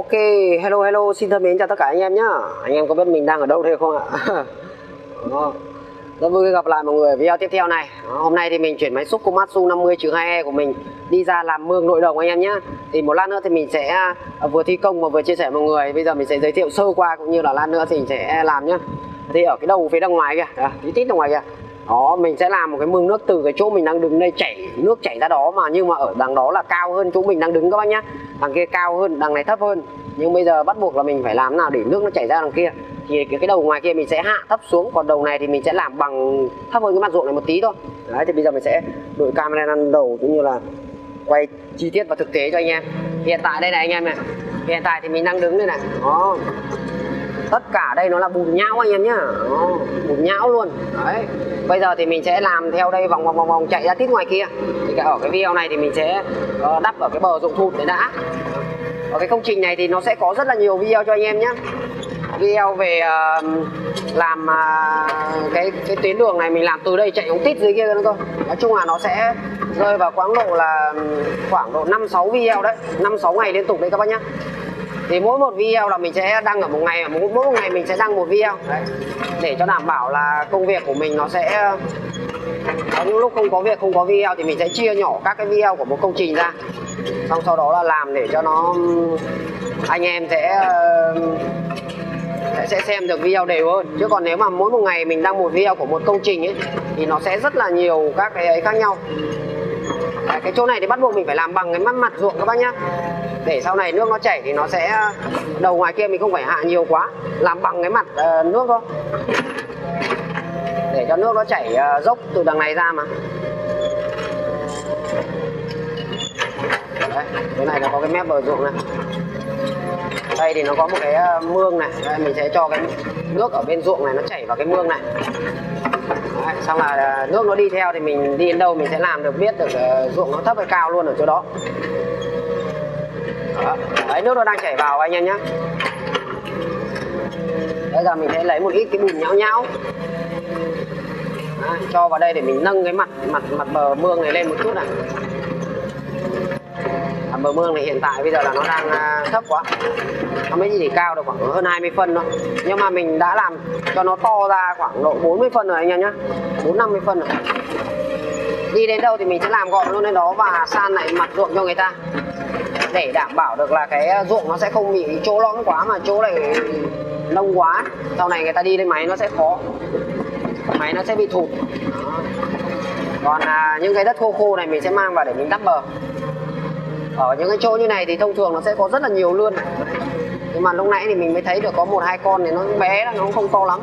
Ok, hello hello, xin thân mến chào tất cả anh em nhá. Anh em có biết mình đang ở đâu đây không ạ? Rất vui gặp lại mọi người ở video tiếp theo này. Hôm nay thì mình chuyển máy xúc Komatsu 50-2E của mình đi ra làm mương nội đồng anh em nhé. Thì một lát nữa thì mình sẽ vừa thi công và vừa chia sẻ với mọi người. Bây giờ mình sẽ giới thiệu sơ qua cũng như là lát nữa thì mình sẽ làm nhá. Thì ở cái đầu phía đằng ngoài kìa, tí tít đằng ngoài kìa. Đó, mình sẽ làm một cái mương nước từ cái chỗ mình đang đứng đây nước chảy ra đó, mà nhưng mà ở đằng đó là cao hơn chỗ mình đang đứng các bác nhá. Đằng kia cao hơn, đằng này thấp hơn. Nhưng bây giờ bắt buộc là mình phải làm nào để nước nó chảy ra đằng kia. Thì cái đầu ngoài kia mình sẽ hạ thấp xuống, còn đầu này thì mình sẽ làm bằng thấp hơn cái mặt ruộng này một tí thôi. Đấy, thì bây giờ mình sẽ đổi camera lên đầu cũng như là quay chi tiết và thực tế cho anh em. Hiện tại đây này anh em này, hiện tại thì mình đang đứng đây này. Đó, tất cả đây nó là bùn nhão anh em nhá. Đó, bùn nhão luôn. Đấy, bây giờ thì mình sẽ làm theo đây vòng chạy ra tít ngoài kia. Thì ở cái video này thì mình sẽ đắp ở cái bờ ruộng thụt đấy đã. Ở cái công trình này thì nó sẽ có rất là nhiều video cho anh em nhé. Video về làm cái tuyến đường này mình làm từ đây chạy ống tít dưới kia nữa cơ. Nói chung là nó sẽ rơi vào khoảng độ 5-6 video đấy, 5-6 ngày liên tục đấy các bác nhá. Thì mỗi một video là mình sẽ đăng ở một ngày, mỗi một ngày mình sẽ đăng một video đấy, để cho đảm bảo là công việc của mình nó sẽ có những lúc không có việc, không có video thì mình sẽ chia nhỏ các cái video của một công trình ra, xong sau đó là làm để cho nó anh em sẽ xem được video đều hơn. Chứ còn nếu mà mỗi một ngày mình đăng một video của một công trình ấy thì nó sẽ rất là nhiều các cái ấy khác nhau. Đấy, cái chỗ này thì bắt buộc mình phải làm bằng cái mặt ruộng các bác nhá, để sau này nước nó chảy thì nó sẽ đầu ngoài kia mình không phải hạ nhiều quá, làm bằng cái mặt nước thôi, để cho nước nó chảy dốc từ đằng này ra mà. Đấy, chỗ này nó có cái mép bờ ruộng này. Đây thì nó có một cái mương này. Đây, mình sẽ cho cái nước ở bên ruộng này nó chảy vào cái mương này. Đấy, xong là nước nó đi theo thì mình đi đến đâu mình sẽ làm được, biết được ruộng nó thấp hay cao luôn ở chỗ đó. Đó. Đấy, nước nó đang chảy vào anh em nhé. Bây giờ mình sẽ lấy một ít cái bùn nhão nhão. Đấy, cho vào đây để mình nâng cái mặt bờ mương này lên một chút này. Bờ mương này hiện tại bây giờ là nó đang thấp quá, nó mới chỉ cao được khoảng hơn 20 phân thôi, nhưng mà mình đã làm cho nó to ra khoảng độ 40 phân rồi anh em nhé, 40-50 phân rồi. Đi đến đâu thì mình sẽ làm gọn luôn đến đó và san lại mặt ruộng cho người ta, để đảm bảo được là cái ruộng nó sẽ không bị chỗ lõm quá mà chỗ này nông quá, sau này người ta đi lên máy nó sẽ khó, máy nó sẽ bị thụt. Còn những cái đất khô khô này mình sẽ mang vào để mình đắp bờ. Ở những cái chỗ như này thì thông thường nó sẽ có rất là nhiều lươn, nhưng mà lúc nãy thì mình mới thấy được có 1-2 con thì nó bé, nó không to lắm.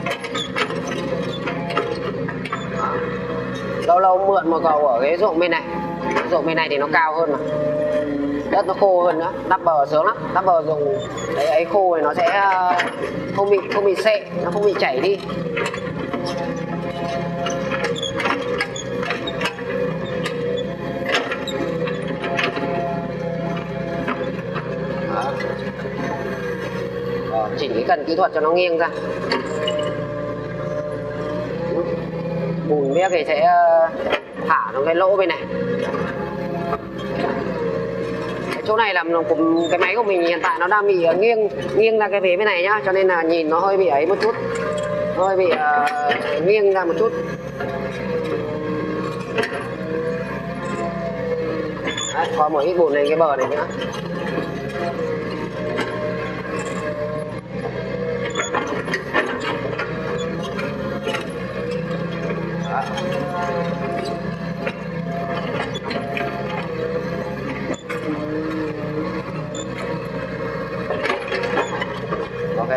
Lâu lâu mượn một cầu ở cái ruộng bên này, ruộng bên này thì nó cao hơn mà, đất nó khô hơn nữa, đắp bờ sướng lắm. Đắp bờ dùng đấy ấy khô thì nó sẽ không bị sệ, nó không bị chảy đi. Chỉnh cái cần kỹ thuật cho nó nghiêng ra. Bùn biết thì sẽ thả trong cái lỗ bên này. Cái chỗ này là cái máy của mình hiện tại nó đang bị nghiêng ra cái vế bên này nhá, cho nên là nhìn nó hơi bị ấy một chút, hơi bị nghiêng ra một chút. Đấy, có một ít bùn lên cái bờ này nữa. Ok.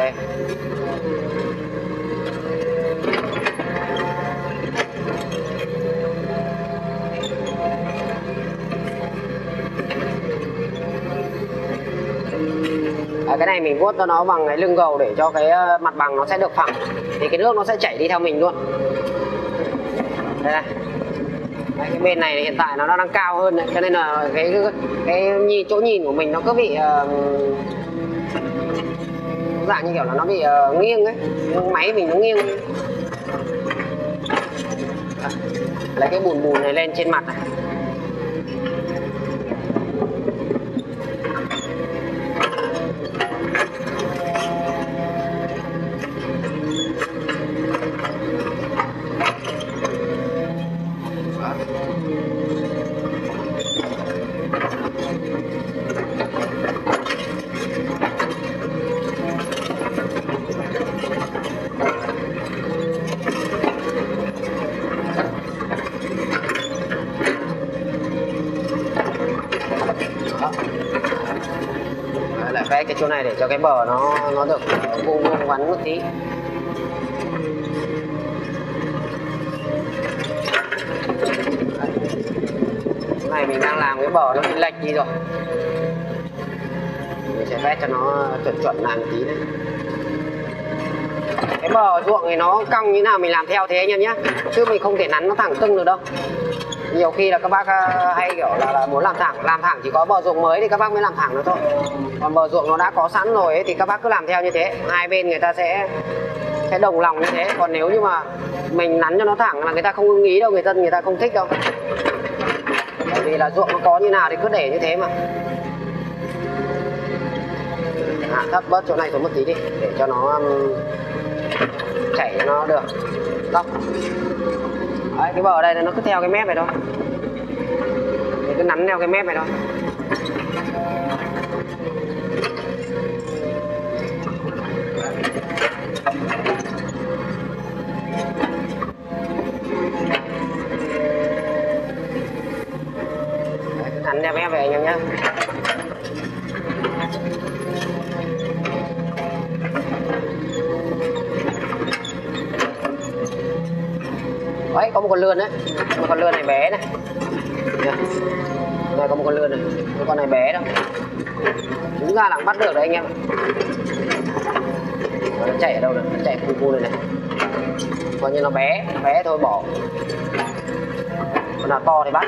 Cái này mình vuốt cho nó bằng cái lưng gầu để cho cái mặt bằng nó sẽ được phẳng, thì cái nước nó sẽ chảy đi theo mình luôn. Đây này. Đấy, cái bên này hiện tại nó đang cao hơn đấy, cho nên là cái chỗ nhìn của mình nó cứ bị dạng như kiểu là nó bị nghiêng ấy, máy mình nó nghiêng. Lấy cái bùn này lên trên mặt này. cái chỗ này để cho cái bờ nó được vuông vuông vắn một tí. Cái này mình đang làm cái bờ nó bị lệch đi rồi, mình sẽ vét cho nó chuẩn chuẩn lại một tí đấy. Cái bờ ruộng thì nó cong như nào mình làm theo thế anh em nhé, chứ mình không thể nắn nó thẳng tưng được đâu. Nhiều khi là các bác hay kiểu là muốn làm thẳng chỉ có bờ ruộng mới thì các bác mới làm thẳng nó thôi. Còn bờ ruộng nó đã có sẵn rồi ấy, thì các bác cứ làm theo như thế, hai bên người ta sẽ đồng lòng như thế. Còn nếu như mà mình nắn cho nó thẳng là người ta không ưng ý đâu, người ta không thích đâu. Bởi vì là ruộng nó có như nào thì cứ để như thế mà. Hạ thấp bớt chỗ này xuống một tí đi để cho nó chảy cho nó được tóc. Đấy, cái bờ ở đây nó cứ theo cái mép này thôi, mình cứ nắn theo cái mép này thôi. Đấy, cứ nắn theo mép về anh em nhé. Đấy, có một con lươn đấy, một con lươn này bé này. Đây có một con lươn này, một con này bé đâu. Đúng ra là bắt được đấy anh em. Nó chạy ở đâu rồi, nó chạy cu này này. Coi như nó bé thôi bỏ. Con nào to thì bắt.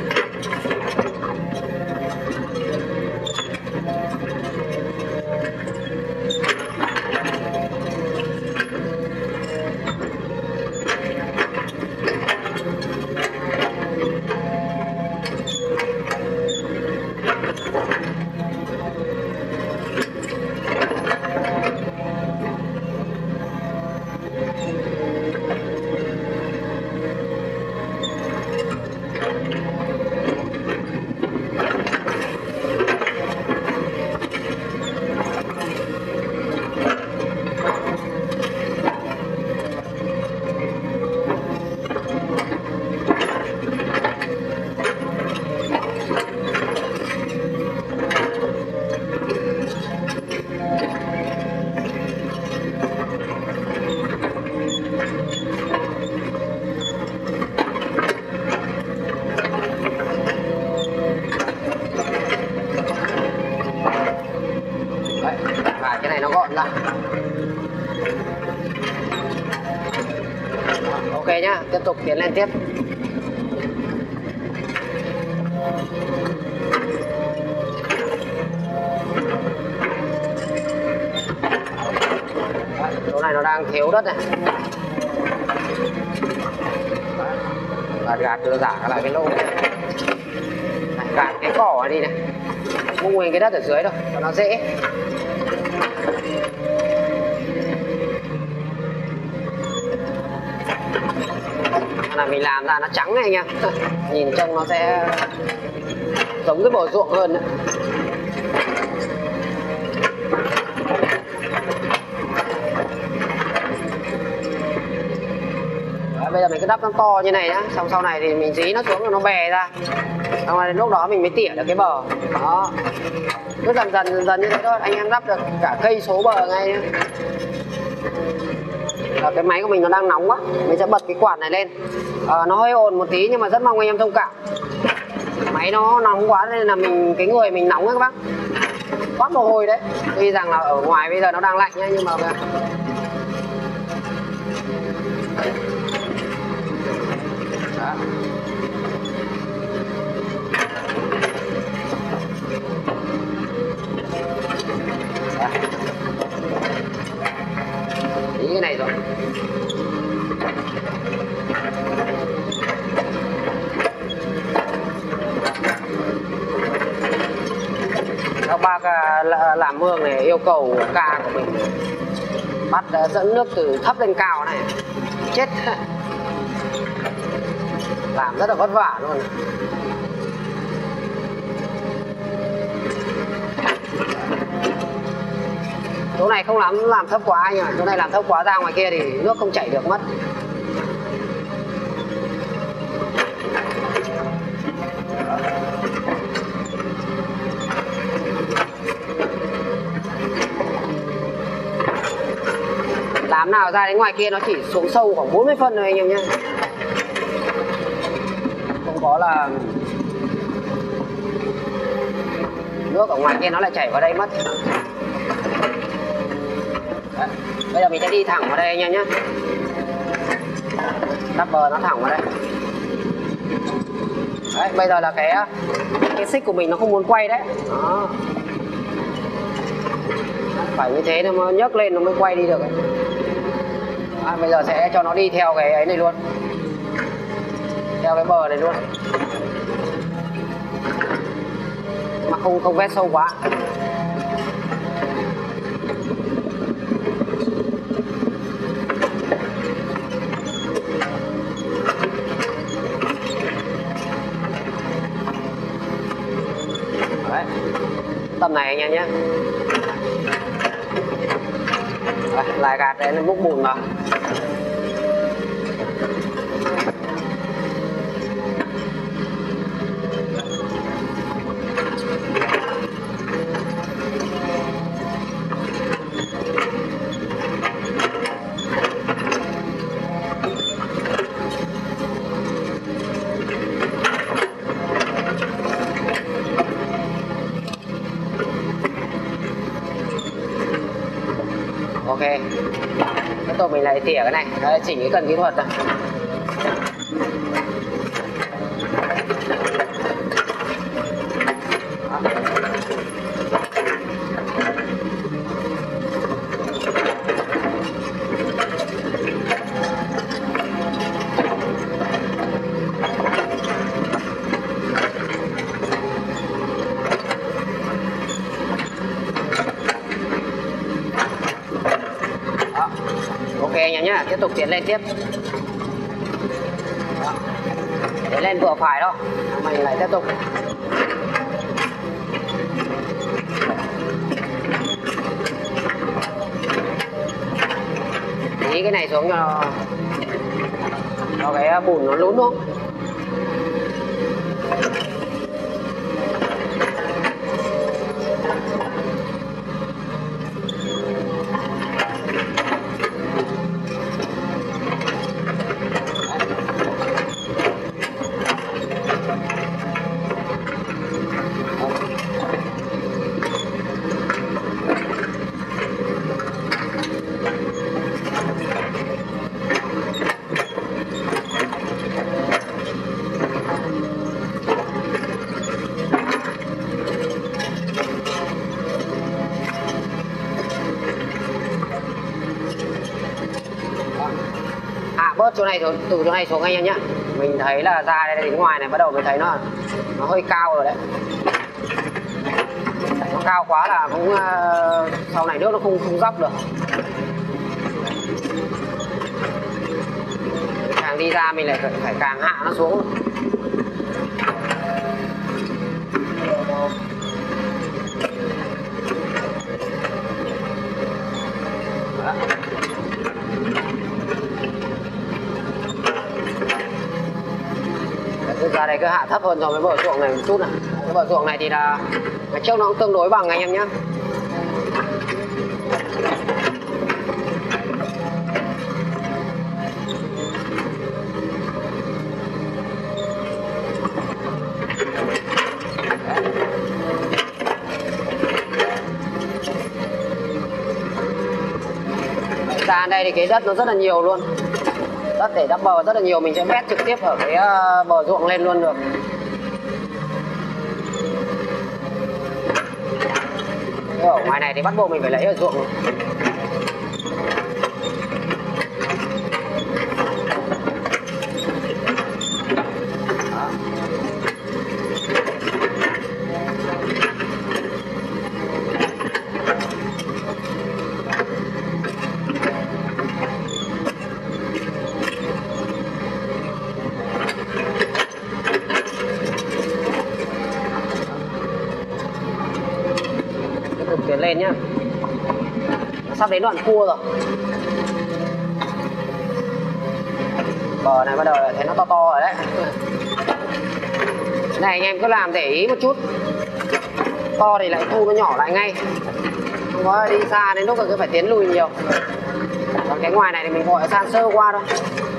Và cái này nó gọn ra. Ok nhá, tiếp tục tiến lên tiếp. Chỗ này nó đang thiếu đất này. Gạt đưa giả lại cái lỗ này. Gạt cái cỏ này đi này, không nguyên cái đất ở dưới đâu cho nó dễ. Là mình làm ra nó trắng này anh em, nhìn trông nó sẽ giống cái bờ ruộng hơn đấy. Đấy, bây giờ mình cứ đắp nó to như này nhá, xong sau này thì mình dí nó xuống rồi nó bè ra, xong rồi lúc đó mình mới tỉa được cái bờ đó. Cứ dần dần như thế thôi, anh em đắp được cả cây số bờ ngay nhá. Cái máy của mình nó đang nóng quá, mình sẽ bật cái quạt này lên. Nó hơi ồn một tí nhưng mà rất mong anh em thông cảm. Máy nó nóng quá nên là cái người mình nóng ấy các bác, toát mồ hôi đấy. Tuy rằng là ở ngoài bây giờ nó đang lạnh nhá, nhưng mà đó. Ý cái này rồi. Các bác làm mương này yêu cầu ca của mình bắt dẫn nước từ thấp lên cao này, chết. Làm rất là vất vả luôn. Chỗ này không làm thấp quá anh ạ, chỗ này làm thấp quá ra ngoài kia thì nước không chảy được mất. Đám nào ra đến ngoài kia nó chỉ xuống sâu khoảng 40 phân thôi anh em nhé. Không có là nước ở ngoài kia nó lại chảy vào đây mất. Đấy. Bây giờ mình sẽ đi thẳng vào đây anh em nhé. Đắp bờ nó thẳng vào đây. Đấy, bây giờ là cái xích của mình nó không muốn quay đấy. Đó. Phải như thế nó mới nhấc lên nó mới quay đi được. Bây giờ sẽ cho nó đi theo cái ấy này luôn, theo cái bờ này luôn, mà không vét sâu quá. Đấy, tầm này anh em nhé. Lại gạt đấy nó múc bùn vào. Ok, tiếp tục mình lại tỉa cái này. Đấy, chỉnh cái cần kỹ thuật này. Ok anh em nhé, tiếp tục tiến lên tiếp. Đó. Tiến lên vừa phải đâu, mình lại tiếp tục. Tí cái này xuống cho cái bùn nó lún xuống. Bớt chỗ này từ chỗ này xuống anh em nhé. Mình thấy là ra đây đến ngoài này bắt đầu mới thấy nó hơi cao rồi đấy. Nó cao quá là cũng sau này nước nó không dốc được. Càng đi ra mình lại phải càng hạ nó xuống. Đó. Ra đây cứ hạ thấp hơn so với bờ ruộng này một chút này. Cái bờ ruộng này thì là ngày trước nó cũng tương đối bằng anh em nhé. Ra đây thì cái đất nó rất là nhiều luôn. Đất để đắp bờ rất là nhiều, mình sẽ vét trực tiếp ở cái bờ ruộng lên luôn được. Ở ngoài này thì bắt buộc mình phải lấy ở ruộng. Tiến lên nhá, sắp đến đoạn cua rồi. Bờ này bắt đầu thấy nó to to rồi đấy. Này anh em cứ làm để ý một chút, to thì lại thu nó nhỏ lại ngay, không có đi xa đến lúc cứ phải tiến lùi nhiều. Còn cái ngoài này thì mình gọi san sơ qua thôi.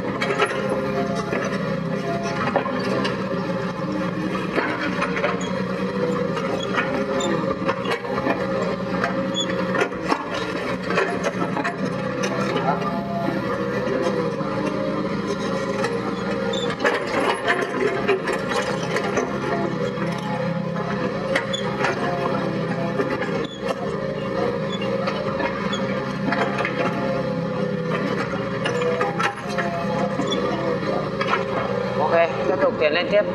Tiếp tục tiến lên tiếp.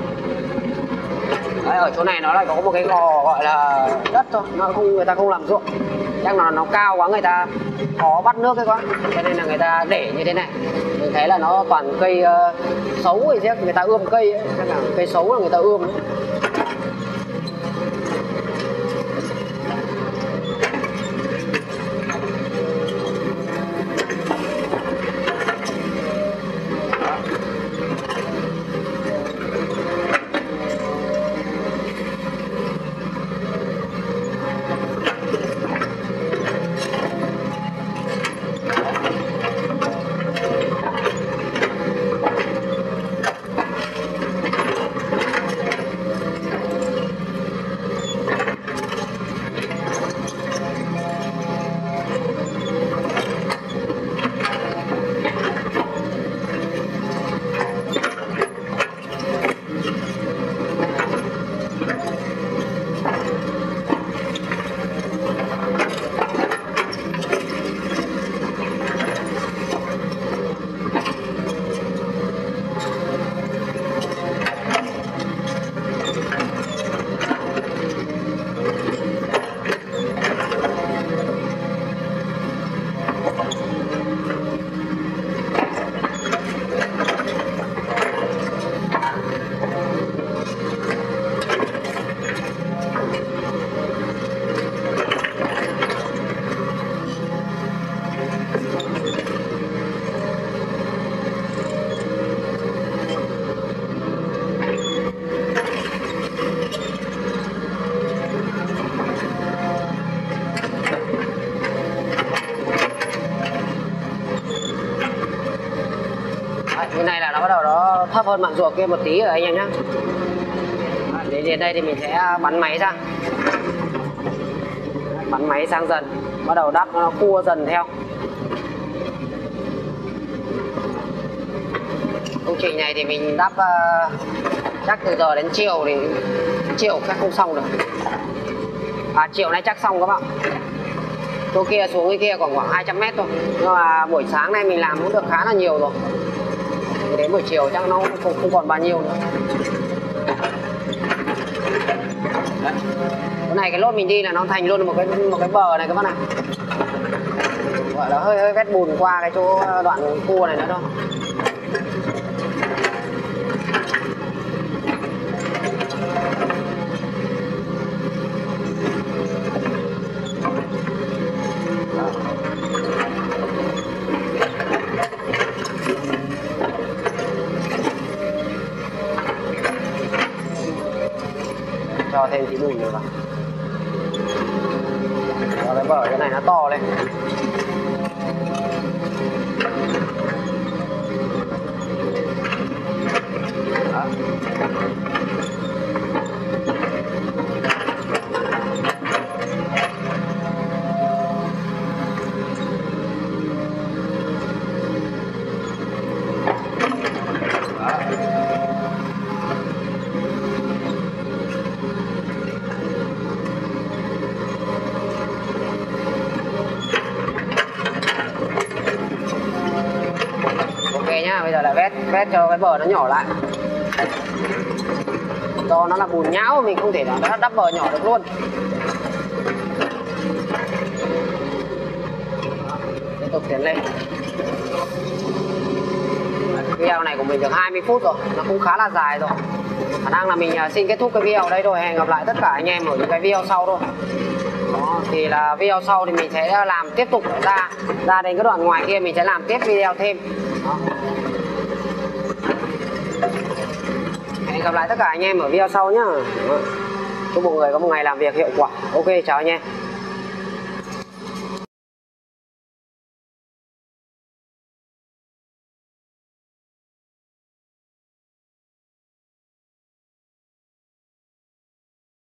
Đấy, ở chỗ này nó lại có một cái gò gọi là đất thôi, nó không, người ta không làm ruộng, chắc là nó cao quá, người ta khó bắt nước ấy quá, cho nên là người ta để như thế này. Mình thấy là nó toàn cây xấu ấy chứ, người ta ươm cây ấy, chắc là cây xấu là người ta ươm ấy. Cái này là nó bắt đầu nó thấp hơn mạn ruộng kia một tí rồi anh em nhé. Đến đây thì mình sẽ bắn máy ra, bắn máy sang dần, bắt đầu đắp nó cua dần theo. Công trình này thì mình đắp chắc từ giờ đến chiều thì chiều chắc không xong được. Chiều nay chắc xong các bạn. Chỗ kia xuống cái kia khoảng 200 mét thôi, nhưng mà buổi sáng nay mình làm cũng được khá là nhiều rồi. Đến buổi chiều chắc nó không còn bao nhiêu nữa. Đấy. Cái này cái lốt mình đi là nó thành luôn một cái bờ này các bác này, gọi là hơi vét bùn qua cái chỗ đoạn cua này nữa thôi. Cho thêm tí bùn nữa vào. Cho cái bờ cái này nó to lên. Đó. Nhá, bây giờ là vét cho cái bờ nó nhỏ lại. Do nó là bùn nhão mình không thể là đắp bờ nhỏ được luôn. Tiếp tục tiến lên. Video này của mình được 20 phút rồi, nó cũng khá là dài rồi. Khả năng là mình xin kết thúc cái video ở đây rồi. Hẹn gặp lại tất cả anh em ở những cái video sau thôi. Đó, thì là video sau thì mình sẽ làm tiếp tục ra đến cái đoạn ngoài kia mình sẽ làm tiếp video thêm. Đó. Hẹn gặp lại tất cả anh em ở video sau nhá. Chúc mọi người có một ngày làm việc hiệu quả. Ok, chào anh em.